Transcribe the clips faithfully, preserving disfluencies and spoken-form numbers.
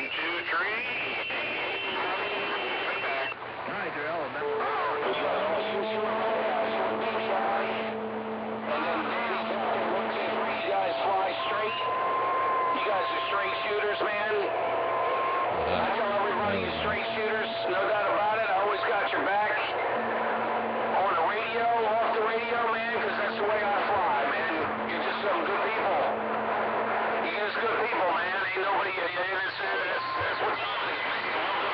One, two, three. Hi, Darrell. And then Danny's out there looking for you guys fly straight. You guys are straight shooters, man. I tell everybody you're straight shooters, no doubt about it. I always got your back. On the radio, off the radio, man, because that's the way I fly, man. You're just some good people. You're just good people, man. Ain't nobody, that's, that's, that's what's happening, man.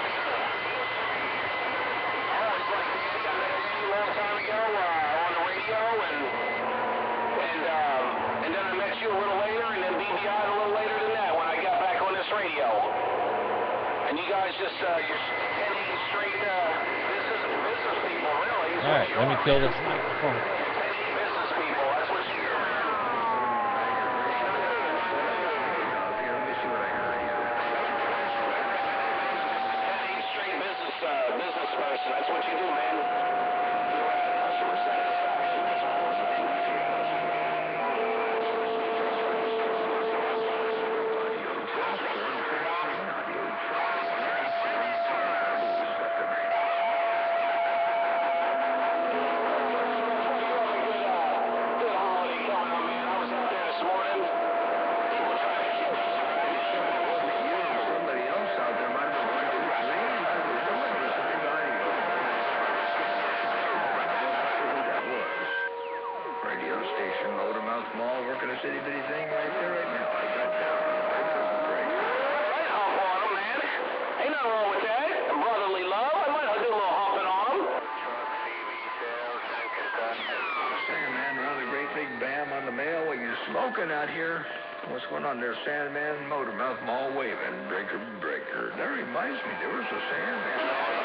I always liked Danny. I met Danny a long time ago uh, on the radio, and and um, and then I met you a little later, and then B B I a little later than that when I got back on this radio. And you guys just, uh, you're heading straight, uh, business, business people, really. All right, let me kill this microphone. Business people, that's what you do, man. Heading straight business, uh, business person, that's what you do, man. You're at customer satisfaction, that's what we're saying. Mall, working a city bitty thing right there, right now. I got down. Great. Right hump on them, man. Ain't nothing wrong with that. Brotherly love. I might do a little humping on them. Sandman, another great big bam on the mail. What you smoking out here? What's going on there, Sandman? Motormouth Mall waving. Breaker, breaker. That reminds me, there was a Sandman.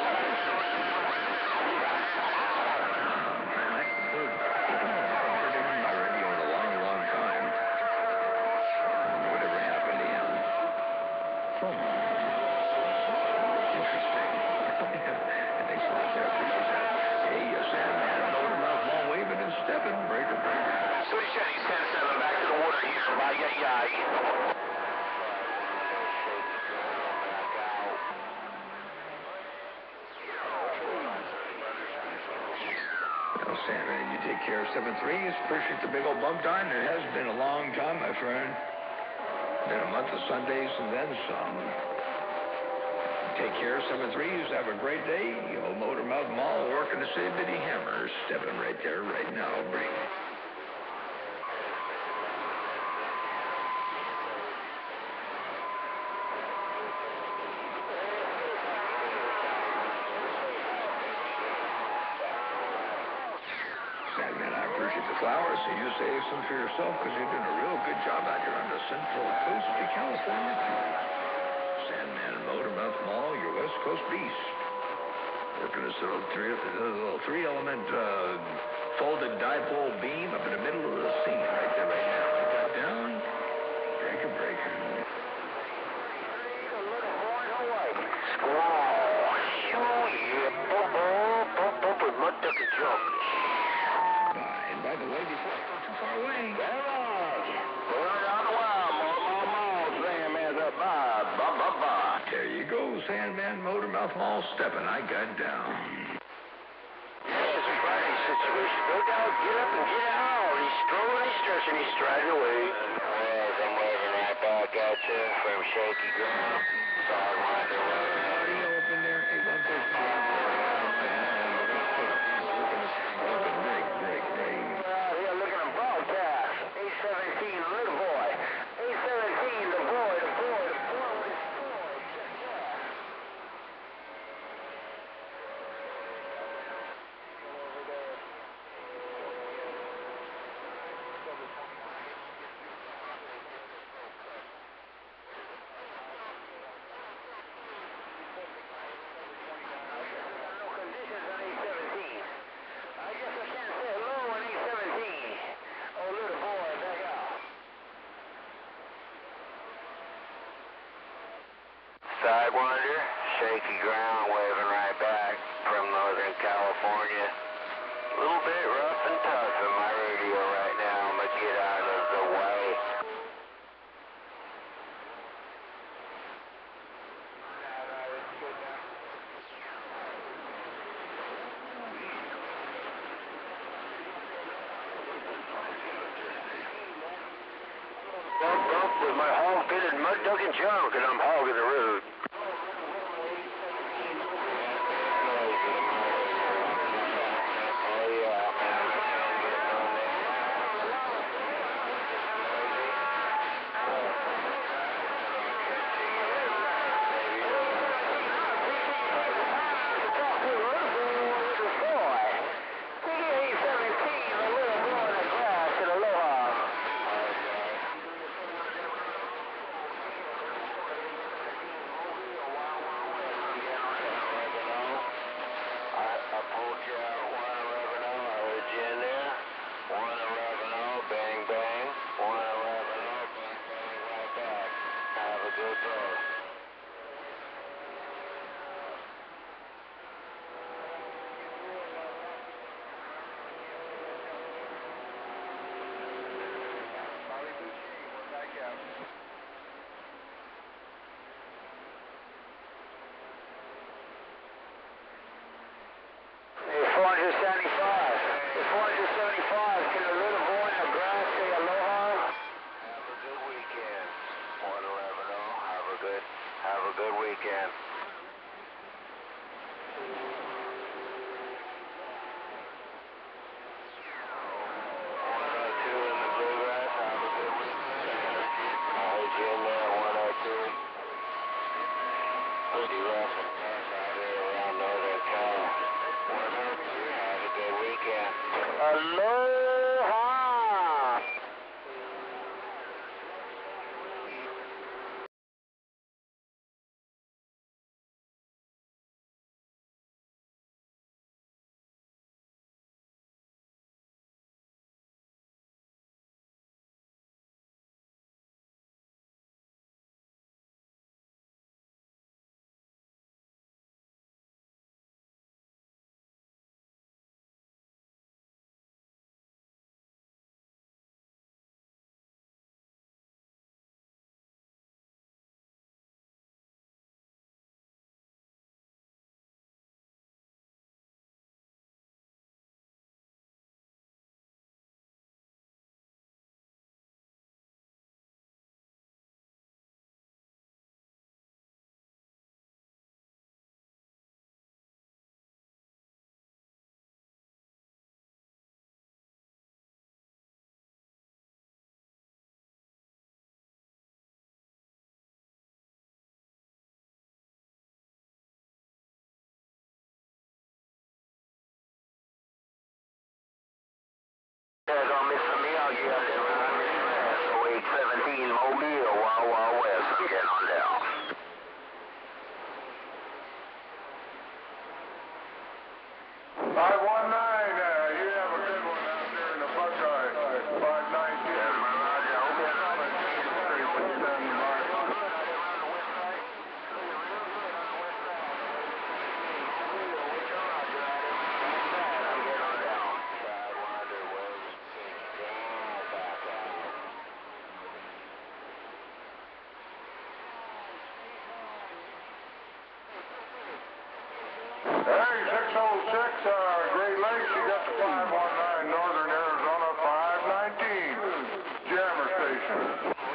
Sandman, you take care of seven threes. Appreciate the big old bump time. It has been a long time, my friend. Been a month of Sundays and then some. Take care of seven threes. Have a great day. Old Motormouth Mall working the city bitty hammer. Stepping right there right now. Bring it. Sandman, I appreciate the flowers, so you save some for yourself because you're doing a real good job out here on the Central Coast of California. Sandman Motormouth Mall, your West Coast beast. Working this little three, little three-element uh, folded dipole beam up in the middle of the scene right there, right now. I got down. Breaker, breaker. Squall. Show yeah. Boop, boop, boop, boop, with mud ducky jump. By the way, before I go too far away. All right. We're around the wild, Motormouth Mall, Sandman, up by, blah, blah, blah. There you go, Sandman Motormouth Mall stepping. I got down. Yes, Friday situation. Go down, get up and get out. He's strolling, he's stretching, he's striding away. Yes, I'm waving right back at you from shaky ground. Sorry, my Audio up in there. Hey, one person. Break, break, break. eight seventeen, little boy. eight seventeen, the boy, the boy, the boy, the boy. No conditions on eight seventeen. I guess I can't say hello on eight seventeen. Oh, little boy, back out. Sidewinder, shaky ground, waving right back from Northern California. A little bit rough and tough in my radio right now. I'm gonna get out of the way. don't, don't get drunk and I'm hogging the road. Have a good weekend. one oh two in the Bluegrass, have a good weekend. I'll hit you in there, one oh two. Pretty rough and tough out here around Northern Cal. one oh two, have a good weekend. Aloha! Gonna miss me out here out there around this grass. oh eight seventeen Mobile, Wild Wild West. I'm getting on down. five one nine, uh, you have a good one out there in the Buckeye. five nineteen. Yes, my Roger. Okay. Hey, six oh six, uh, Great Lakes, you got the five one nine, Northern Arizona, five nineteen, Jammer Station.